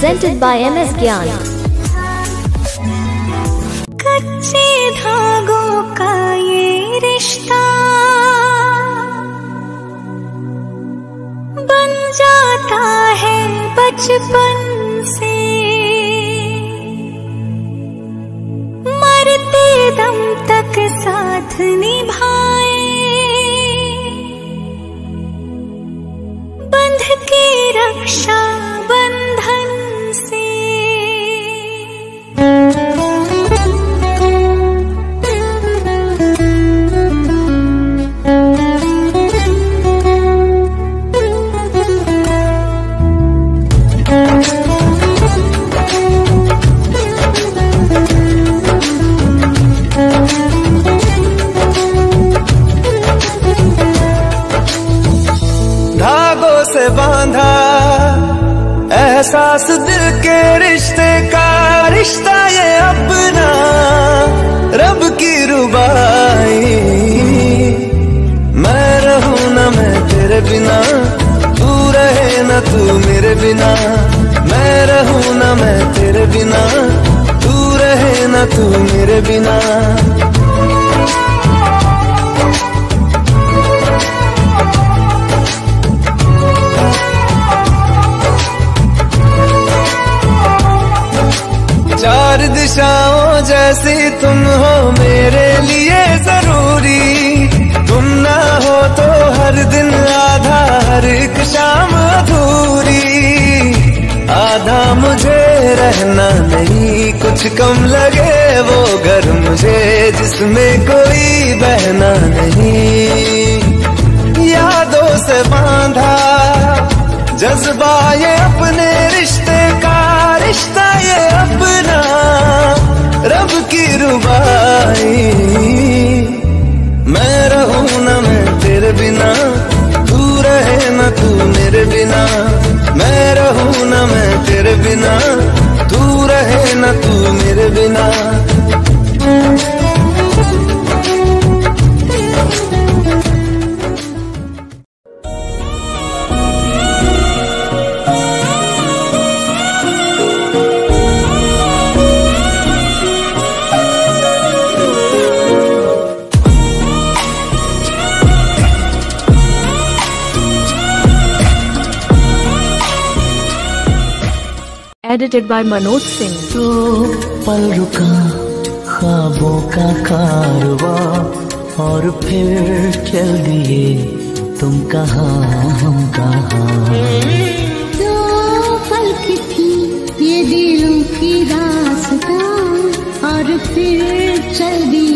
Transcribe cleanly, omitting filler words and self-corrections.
presented by MS Gyan. कच्चे धागों का ये रिश्ता बन जाता है बचपन से, मरते दम तक साथ निभाए, बंध के रक्षा बंधन से। धागों से बांधा एहसास दिल के रिश्ते का, रिश्ता ये अपना रब की रुबाई। मैं रहूं ना मैं तेरे बिना, तू रहे ना तू मेरे बिना। मैं रहूं ना मैं तेरे बिना, तू रहे ना तू मेरे बिना। चार दिशाओं जैसी तुम हो मेरे लिए जरूरी, तुम ना हो तो हर दिन आधा, हर एक शाम अधूरी। आधा मुझे रहना नहीं, कुछ कम लगे वो घर मुझे जिसमें कोई बहना नहीं। यादों से बांधा जज्बा ये अपने रिश्ते का, रिश्ता ये अपना रब की रुबाई। मैं रहूं ना मैं तेरे बिना, तू रहे ना तू मेरे बिना। मैं रहूं ना मैं तेरे बिना, तू रहे ना तू मेरे बिना। Edited by Manoj Singh. तो पल रुका ख्वाबों का कारवां और फिर चल दिए तुम कहाँ हम कहाँ। तो पल की थी ये दिलों की दास्तां और फिर चल दिए